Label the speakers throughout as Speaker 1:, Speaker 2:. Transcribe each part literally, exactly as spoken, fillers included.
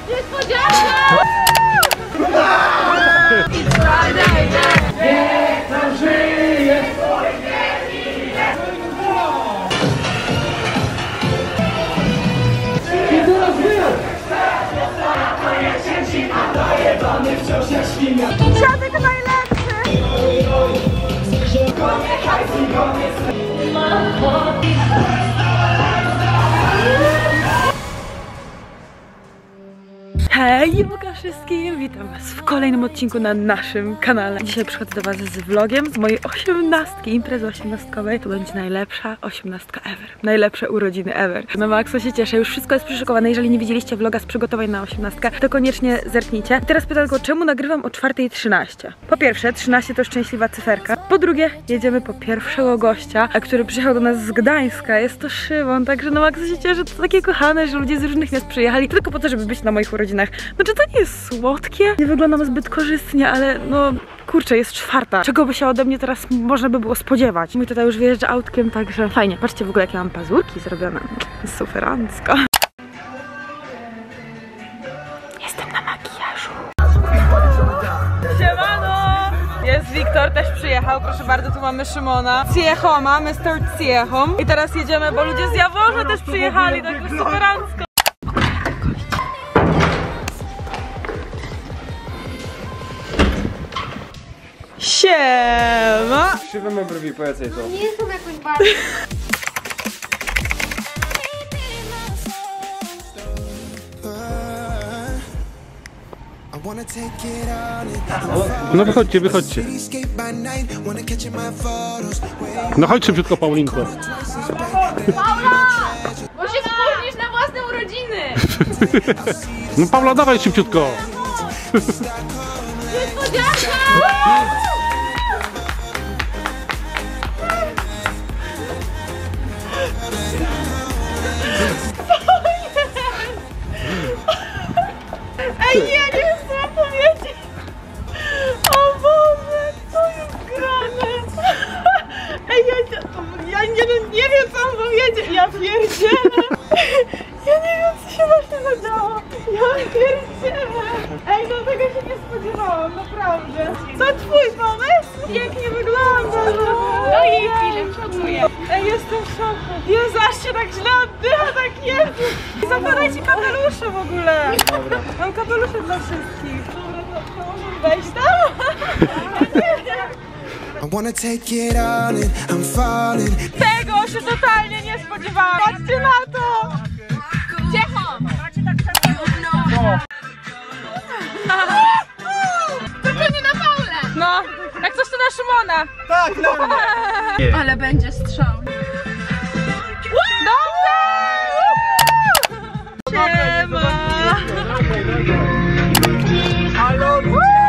Speaker 1: Niespodzianka! It's Friday night! Niech to żyje! I teraz wy! Dziadek najlepszy! Hej, Boga wszystkim! Witam was w kolejnym odcinku na naszym kanale. Dzisiaj przychodzę do was z vlogiem z mojej osiemnastki, imprezy osiemnastkowej. To będzie najlepsza osiemnastka ever. Najlepsze urodziny ever. Na maksa się cieszę, już wszystko jest przyszykowane. Jeżeli nie widzieliście vloga z przygotowań na osiemnastkę, to koniecznie zerknijcie. I teraz pytanko, czemu nagrywam o czwartej trzynaście? Po pierwsze, trzynaście to szczęśliwa cyferka. Po drugie, jedziemy po pierwszego gościa, który przyjechał do nas z Gdańska. Jest to Szymon, także na maksa się cieszę. To takie kochane, że ludzie z różnych miast przyjechali tylko po to, żeby być na moich urodzinach. No czy to nie jest słodkie? Nie wyglądam zbyt korzystnie, ale no kurczę, jest czwarta. Czego by się ode mnie teraz można by było spodziewać? Mój tata już wyjeżdża autkiem, także fajnie. Patrzcie w ogóle, jakie mam pazurki zrobione. Superancko. Jestem na makijażu. Siemano! Jest Wiktor, też przyjechał. Proszę bardzo, tu mamy Szymona. Ciechoma, mister Ciechom. I teraz jedziemy, bo ludzie z Jaworza też przyjechali, także superancko. Siema!
Speaker 2: Krzywe ma brwi, powiedz jej to.
Speaker 1: Nie jestem jakoś bardzo.
Speaker 3: No wychodźcie, wychodźcie. No chodź szybciutko, Paulinko.
Speaker 1: Paula! Bo się spóźnisz na własne urodziny!
Speaker 3: No Paula, dawaj szybciutko.
Speaker 1: Niespodzianka! Ej, nie, nie wiem co mam powiedzieć. O Boże, co jest grane? Ej, ja, ja nie, wiem, nie wiem co mam powiedzieć. Ja pierdzielę. Ja nie wiem co się właśnie zadziało. Ja pierdzielę. Ej, no tego się nie spodziewałam, naprawdę. Co twój pomysł? Pięknie wygląda. No i chwilę przoduję. Ej, jestem w szoku. Jezu, aż się tak źle oddycha, tak jest. Zakładaj ci kapelusze w ogóle. Dobra. Mam kapelusze dla wszystkich. Dobra, to, to możemy wejść tam? I wanna take it all in, I'm falling. Tego się totalnie nie spodziewałam. Patrzcie na to. Cicho. To pewnie na Paulę. No, jak coś to na Szymona.
Speaker 2: Tak, na mnie.
Speaker 1: Ale będzie strzał. Dobrze! Siema!
Speaker 2: Halo,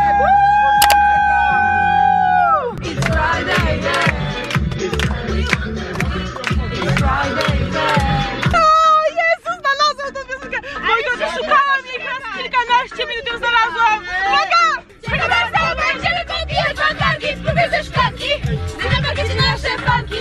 Speaker 1: It's Friday night! It's Friday night! O Jezu, znalazłam tę piosenkę! Moi drodzy, szukałam ich raz kilkanaście minut, ją znalazłam! Uwaga! Przepraszam, będziemy popijać bandanki, spróbuj ze szklanki! Gdy na pakiecie nasze banki!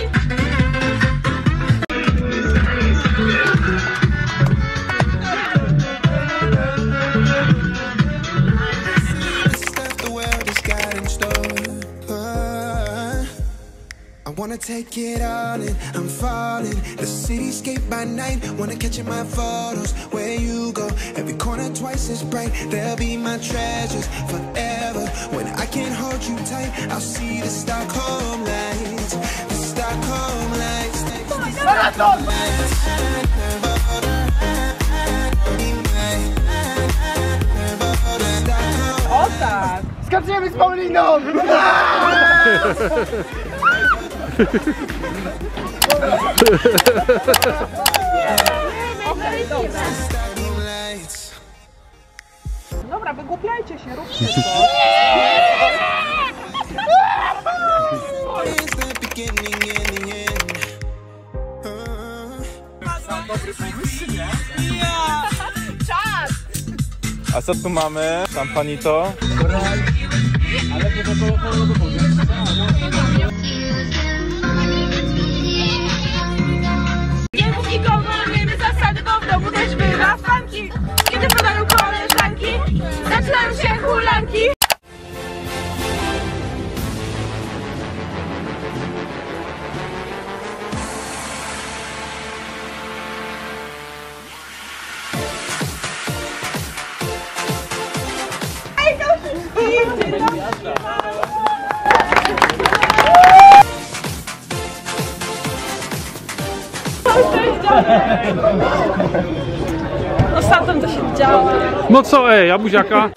Speaker 4: Wanna take it all in, I'm falling. The cityscape by night, wanna catch in my photos. Where you go, every corner twice as bright. They'll be my treasures forever. When I can't hold you tight, I'll see the Stockholm lights. The Stockholm lights.
Speaker 2: O tak! Skaczemy z Pauliną!
Speaker 1: Dobra, wygłupiajcie się, róbcie to. Czas!
Speaker 2: A co tu mamy? Szampanito. Ale to
Speaker 1: Nie mów nikomu, mamy zasady, bo w domu też bywa fanki. Kiedy podają koleż, Ostatnio to się działo.
Speaker 3: No co, ej, a buziaka?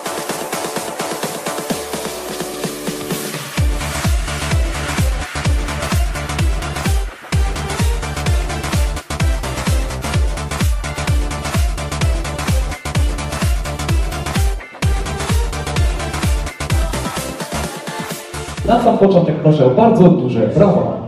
Speaker 5: Na sam początek proszę o bardzo duże brawa.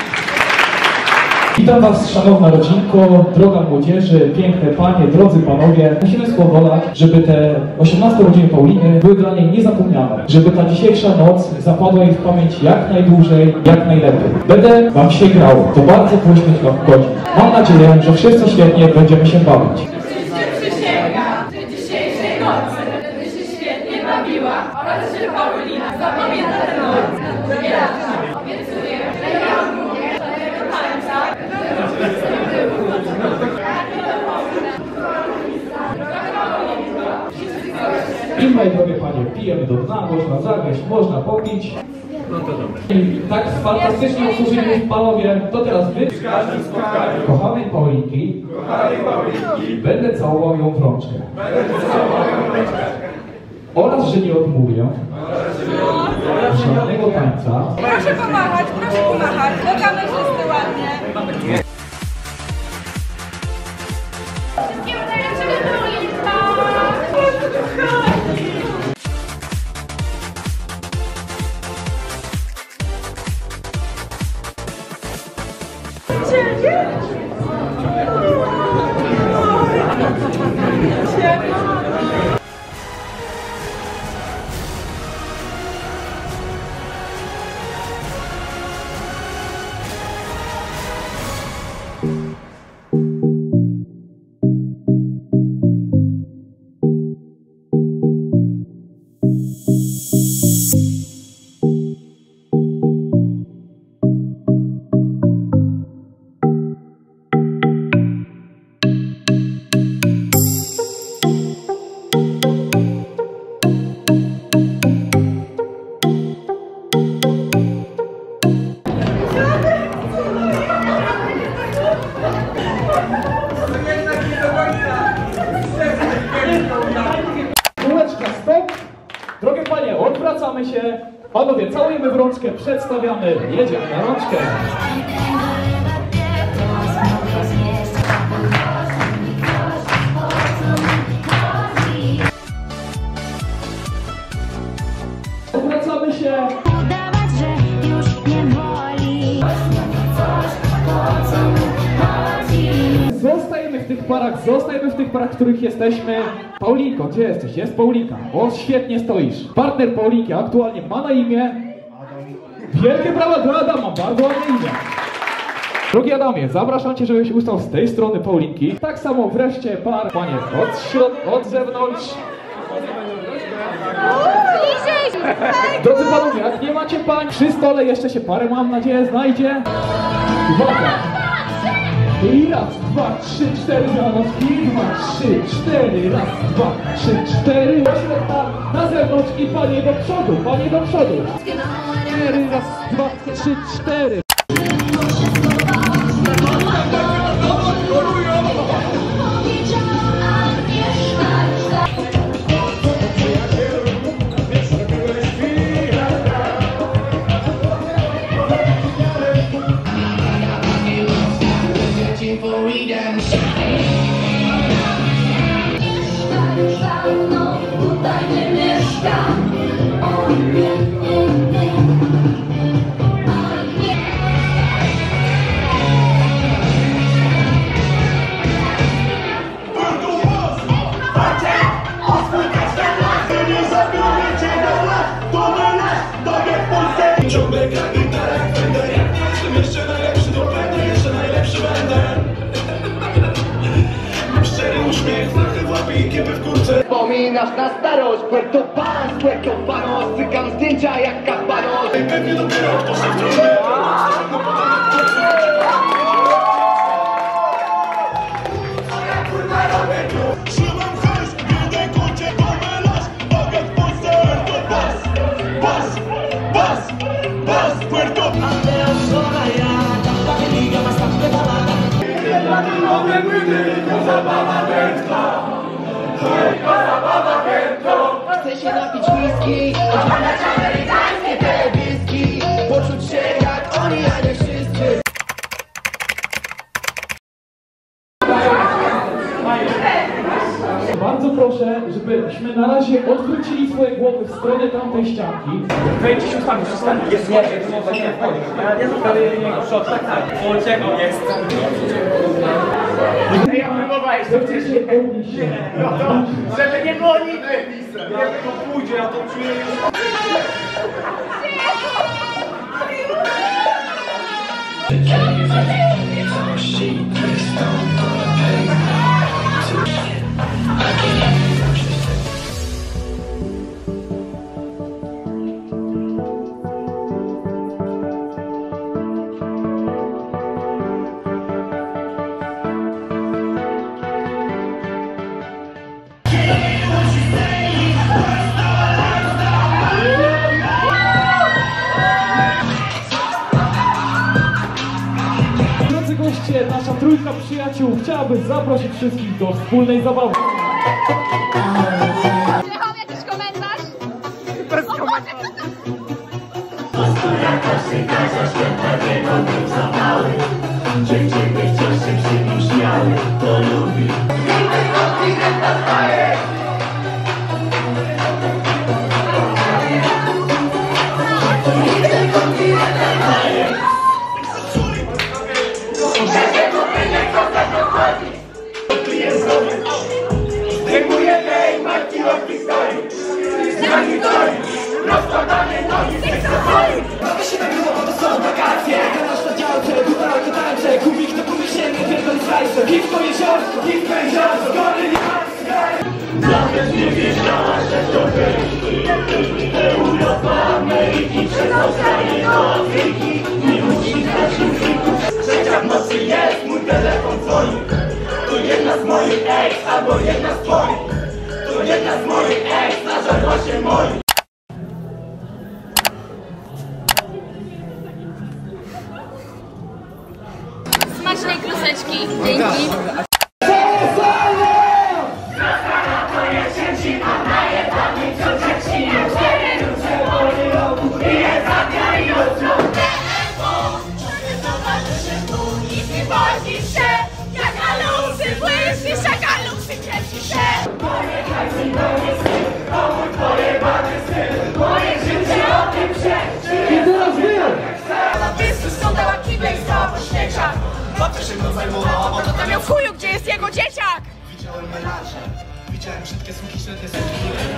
Speaker 5: Witam Was, szanowna rodzinko, droga młodzieży, piękne panie, drodzy panowie. Musimy spowodować, żeby te osiemnaste urodziny Pauliny były dla niej niezapomniane. Żeby ta dzisiejsza noc zapadła jej w pamięć jak najdłużej, jak najlepiej. Będę Wam się grał, to bardzo poświęć Wam godzin. Mam nadzieję, że wszyscy świetnie będziemy się bawić.
Speaker 1: Przysięgam, że dzisiejszej nocy będę się świetnie bawiła oraz że Paulina zapamięta tę noc na długie lata. Obiecuję, że ja mówię tego tańca.
Speaker 5: I moje drogie panie, pijemy do dna, można zagrać, można popić.
Speaker 2: No to dobrze.
Speaker 5: I tak fantastycznie usłużyli panowie, to teraz wy, kochanej Paulinki, będę całował ją w rączkę. Oraz, że nie odmówię żadnego tańca.
Speaker 1: Proszę pomachać, proszę pomachać. Do kamerzysty ładnie. Wszystkiego najlepszego, Paulinka! Ciebie?
Speaker 5: Kółeczka, stop. Drogie panie, odwracamy się. Panowie, całujemy w rączkę, przedstawiamy, jedziemy na rączkę. Odwracamy się.
Speaker 6: Udawać, że już nie boli.
Speaker 5: Zostajemy w tych parach, zostajemy w tych parach, w których jesteśmy. Paulinko, gdzie jesteś? Jest Paulinka. O, świetnie stoisz. Partner Paulinki aktualnie ma na imię... Wielkie brawa dla Adama, bardzo ładne imię. Drogi Adamie, zapraszam Cię, żebyś ustał z tej strony Paulinki. Tak samo wreszcie par, panie, od środka, od zewnątrz. Drodzy panowie, jak nie macie pań, przy stole jeszcze się parę, mam nadzieję, znajdzie. Uwaga! I raz, dwa, trzy, cztery, zanocki, dwa, trzy, cztery, raz, dwa, trzy, cztery. Do środka, na zewnątrz i panie do przodu, panie do przodu. Cztery, raz, dwa, trzy, cztery.
Speaker 7: Ciągle gramy tak jak będę. Jestem jeszcze najlepszy, to będę jeszcze najlepszy będę. Mam szczery uśmiech, flachę w łapie i kiepę w kurce.
Speaker 8: Wspominasz na starość, Puerto Panos, Puerto Panos, cykam zdjęcia jak Kaspanos.
Speaker 7: Pewnie dopiero poszedł w stronę. Trzymam hajs, jeden kurcie, pomylasz, baget, poster, to pas. zabawa wędka. Hejka, zabawa wędka.
Speaker 8: Chcę się napić whisky, oglądać amerykańskie telewizyjki, poczuć się jak oni, a nie wszyscy.
Speaker 5: Bardzo proszę, żebyśmy na razie odwrócili swoje głowy w stronę tamtej ścianki.
Speaker 2: Wejdźcie się ustawić, ustawić. Jest nie, jest nie, nie, nie, nie, nie zostawię niego przod, tak, tak. O, czego jest? Ja próbowałem, żeby
Speaker 5: się podnieść.
Speaker 2: żeby nie było nigdy. Ja tylko pójdzie, ja to czuję już.
Speaker 5: Drodzy goście, nasza trójka przyjaciół chciałaby zaprosić wszystkich do wspólnej zabawy.
Speaker 1: Michał, jakiś komentarz?
Speaker 2: Bez komentarzy.
Speaker 7: Dziewczyny wciąż się przy nim śmiały, to lubi. Zdejmujemy jej marki od historii. Sanitorii, rozkładanie nogi z tych zachodów.
Speaker 8: Mamy się tak było, bo to są wakacje. Garaż na działce, tutaj to tańce. Kubik to kubik się nie pierdoli slajsy. Piwko jeziorsko, piwko jeziorsko, gory nie patrzę.
Speaker 7: Nawet nie wiedziałaś, że to będzie Europa, Ameryki, przez Australię do Afryki. Nie musisz dać języków. Trzecia w nocy jest, mój telefon dzwoni. To jedna z moich ex, albo jedna z twoich. To jedna z moich ex, nażarła się moich.
Speaker 1: Smacznej kluseczki. Dzięki.
Speaker 5: I teraz wy!
Speaker 1: Skądała kible i stała po śmieciach.
Speaker 7: Babcia się mną zajmowała, bo
Speaker 1: To tam miał chuju, gdzie jest jego dzieciak?
Speaker 7: widziałem melanże. Widziałem wszystkie suki, średnie suki.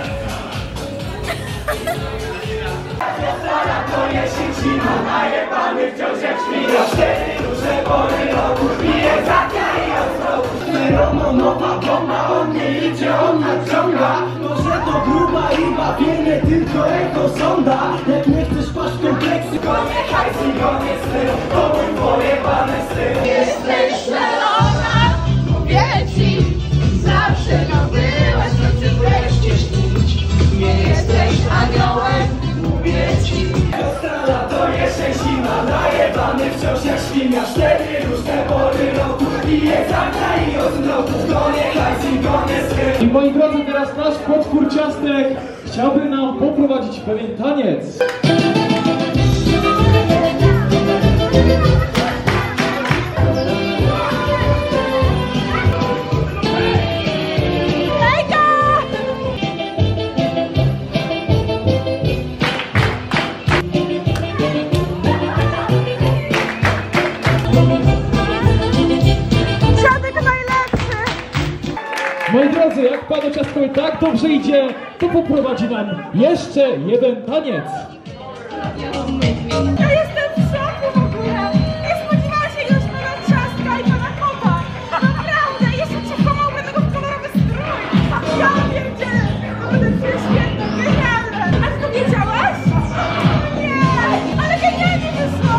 Speaker 7: To jesień zima, najebany wciąż jak świnia. Cztery duże pory roku, bije za i od Romo, nowa bomba, on nie idzie, on nadciąga. Może to gruba ryba, wiele tylko echo sonda. Jak nie chcesz paść kompleksy, konie hajs i konie styl. To mój pojebany styl.
Speaker 1: Jesteś szalona, mówię ci. Zawsze nią byłaś, no ty wreszcie śnić. Nie jesteś aniołem, mówię ci.
Speaker 7: Wiosna, lato, jesień, zima, najebany wciąż jak świnia. Cztery różne pory roku, bije za i od mroku. Konie hajs i konie styl.
Speaker 5: I moi drodzy, teraz nasz potwór ciastek chciałby nam poprowadzić pewien taniec. Moi drodzy, jak panu ciastkowi tak dobrze idzie, to poprowadzi nam jeszcze jeden taniec.
Speaker 1: Ja jestem w szoku w ogóle. Nie spodziewałam się już pana ciastka i pana kota. Naprawdę, jeszcze przekonałbym tego w kolorowy strój. Ja pierdzielę, to będę czuję świetnie, genialne. A ty to wiedziałaś? Nie, ale genialnie wyszło.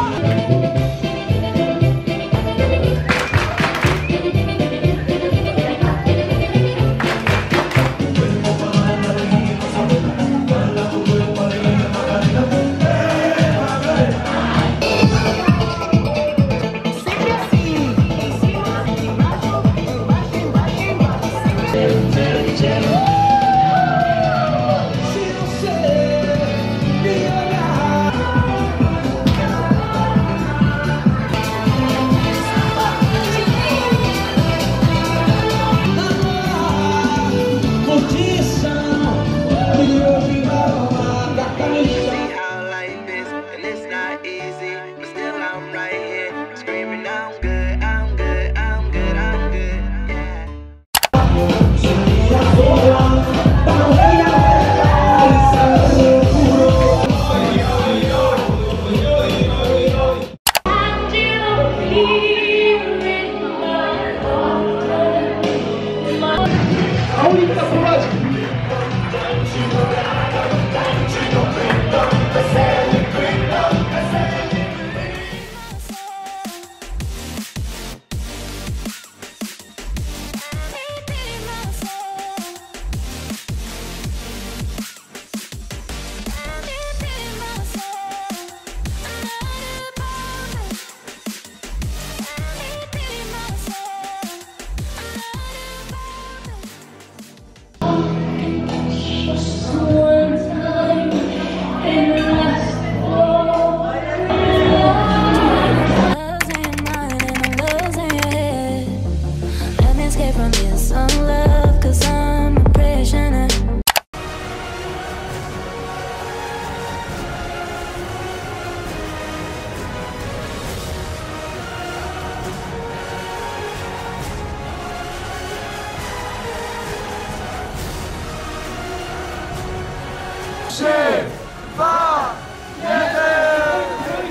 Speaker 7: trzy, dwa, jeden.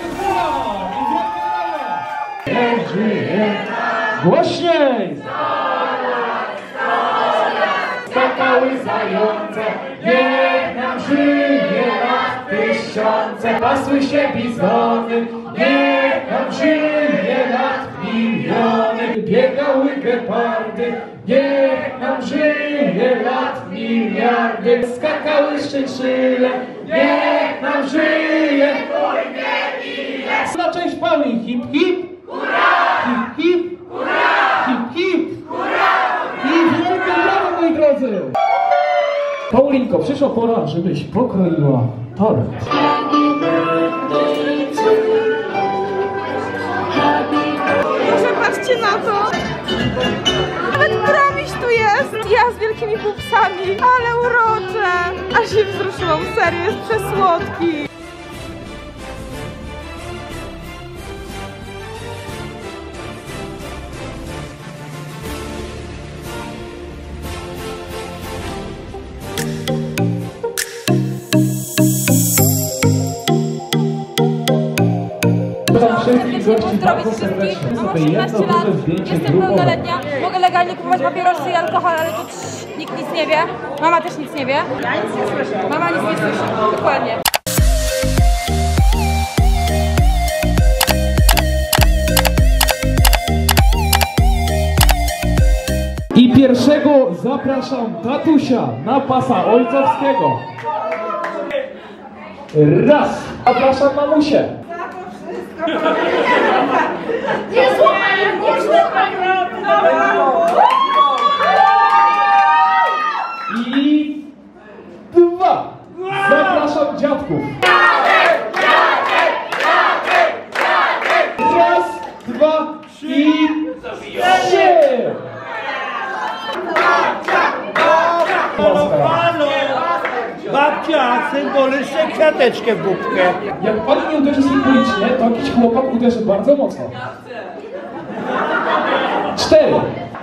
Speaker 5: Niech żyje. Głośniej! Skakały zające, niech nam żyje lat tysiące. Pasły się bizony, niech nam żyje lat miliony. Biegały gepardy, niech nam żyje lat miliardy. Skakały szczęśliwe, niech nam żyje. Na cześć Pauli, hip hip! Hip hip! Hip hip! I wielkie brawo, moi drodzy! Paulinko, przyszła pora, żebyś pokroiła tort.
Speaker 1: Proszę, patrzcie na to! Nawet promiś tu jest! Ja z wielkimi pupsami, ale urocze! Aż się wzruszyłam, serio, jest przesłodki!
Speaker 5: Pozdrowić wszystkich. Mam osiemnaście lat, jestem pełnoletnia, mogę legalnie kupować papierosy i alkohol, ale tu cii, nikt nic nie wie. Mama też nic nie wie. Ja nic nie słyszę. Mama nic nie słyszy, dokładnie. I pierwszego zapraszam tatusia na pasa ojcowskiego. Raz. Zapraszam mamusię.
Speaker 1: Nie słuchaj, nie słuchaj!
Speaker 5: I dwa. Zapraszam dziadków. Raz, dwa i trzy.
Speaker 2: Babcia, symbolicznie kwiateczkę w bubkę.
Speaker 5: Jak pani nie uderzy symbolicznie, to jakiś chłopak uderzy bardzo mocno. Cztery.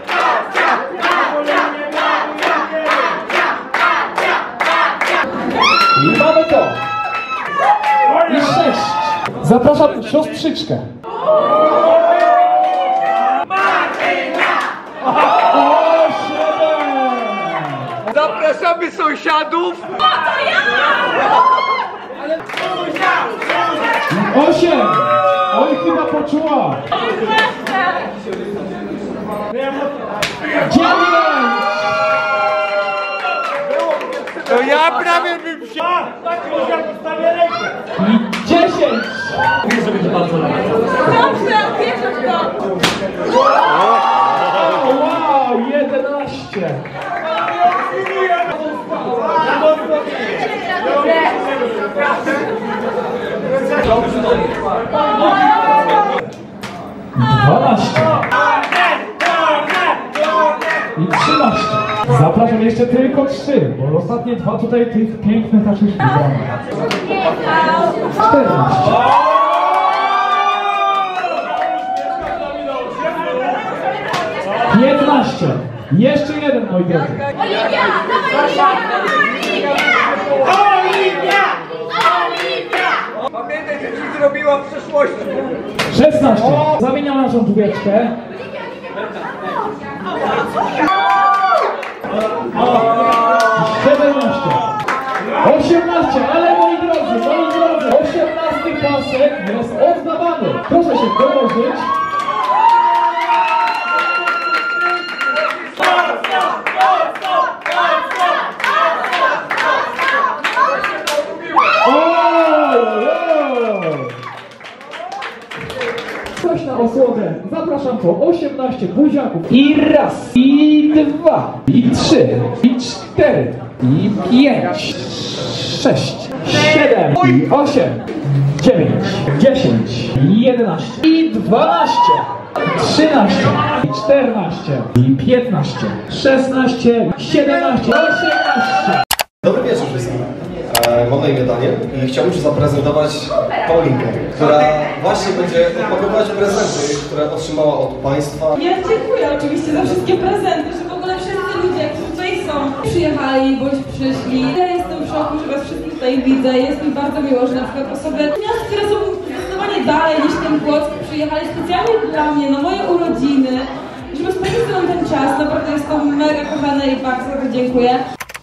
Speaker 5: I mamy to. I sześć. Zapraszam siostrzyczkę.
Speaker 2: Zapraszamy sąsiadów.
Speaker 5: Osiem. Oj, chyba poczuła. Dziewięć.
Speaker 2: To ja prawie bym się...
Speaker 5: I dziesięć.
Speaker 1: Dobrze, wierzę w to!
Speaker 5: Wow, jedenaście. dwanaście. I trzynaście. Zapraszam jeszcze tylko trzy, bo ostatnie dwa tutaj tych pięknych naszych widzów. czternaście. piętnaście. Jeszcze jeden, moi drodzy.
Speaker 1: Oliwia! Oliwia! Oliwia!
Speaker 2: Pamiętaj, co ci zrobiła w przeszłości.
Speaker 5: szesnaście. Zamieniam naszą dwójeczkę. siedemnaście. osiemnaście. Ale moi drodzy, moi drodzy, osiemnasty pasek jest oddawany. Proszę się dołożyć. Coś na osłodę. Zapraszam po osiemnaście buziaków. I raz, i dwa, i trzy, i cztery, i pięć, sześć, siedem, i osiem, dziewięć, dziesięć, i jedenaście, i dwanaście, trzynaście, i czternaście, i piętnaście, szesnaście, siedemnaście, osiemnaście.
Speaker 9: Dobry wieczór wszystkim. E, mam na imię Daniel i chciałbym Ci zaprezentować Paulinkę, która właśnie będzie opakowywać prezenty, które otrzymała od Państwa.
Speaker 1: Ja dziękuję oczywiście za wszystkie prezenty, że w ogóle wszyscy ludzie, którzy tutaj są, Przyjechali, bądź przyszli. Ja jestem w szoku, że was wszystkich tutaj widzę. Jest mi bardzo miło, że na przykład osoby, które są zdecydowanie dalej niż ten Płock, przyjechali specjalnie dla mnie, na moje urodziny, żeby spędzić ze mną ten czas. Naprawdę jest to mega kochane i bardzo za to dziękuję.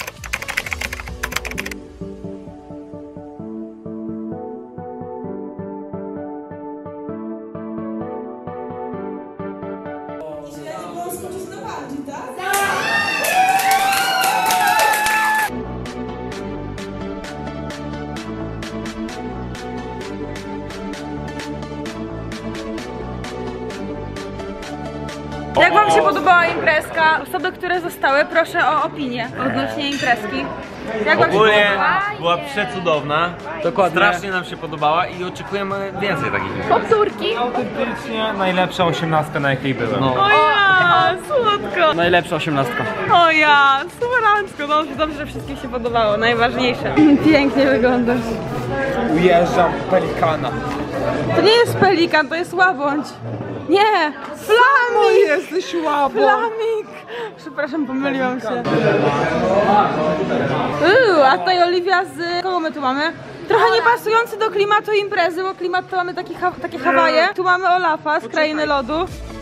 Speaker 1: Jak wam się podobała imprezka? Osoby, które zostały, proszę o opinię odnośnie imprezki. Jak wam się
Speaker 10: Ogólnie
Speaker 1: podobała?
Speaker 10: była przecudowna. Dokładnie. Strasznie nam się podobała i oczekujemy więcej takich imprez.
Speaker 1: Powtórki?
Speaker 2: Autentycznie najlepsza osiemnastka, na jakiej byłem.
Speaker 10: No.
Speaker 1: O ja, słodko!
Speaker 2: Najlepsza osiemnastka.
Speaker 1: O ja, superancko, dobrze, dobrze, że wszystkim się podobało, najważniejsze. Pięknie wyglądasz.
Speaker 2: Ujeżdżam pelikana.
Speaker 1: To nie jest pelikan, to jest łabądź. Nie, flamik!
Speaker 2: Jesteś łabą.
Speaker 1: Flamik! Przepraszam, pomyliłam się. Uuu, a tutaj Oliwia z... Kogo my tu mamy? Trochę niepasujący do klimatu imprezy, bo klimat to mamy taki ha takie Hawaje. Tu mamy Olafa z Krainy Lodu.